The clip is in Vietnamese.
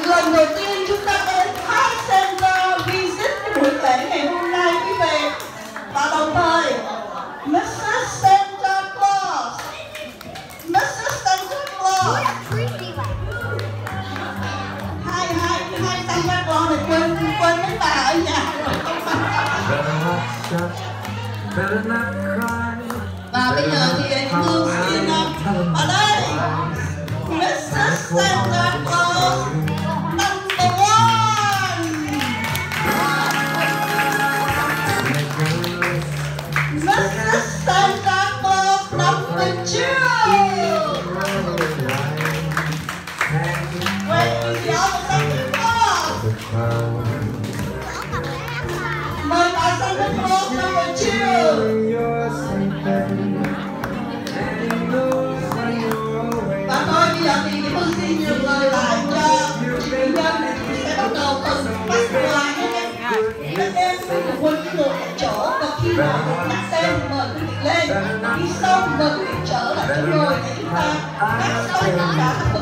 lần đầu tiên chúng ta đến Art Center visit cái buổi lễ ngày hôm nay quý vị, và đồng thời Mrs. Santa Claus, Mrs. Santa Claus, hai Santa Claus này quên mấy bà ở nhà rồi. Và bây giờ thì anh Hương xin ở đây Mrs. Santa Claus number 1, Mrs. Santa Claus number 2. Where is the other Santa Claus? Mời bà Santa Claus number 2. Và thôi bây giờ thì Hương xin nhường lời lại cho chị Mỹ Nhân sẽ bắt đầu từ bắt ngoài các em quân ngồi tại chỗ, và khi mà nhắc tên mời quý vị lên, khi xong mời quý vị trở lại chỗ ngồi để chúng ta hát xong tất cả các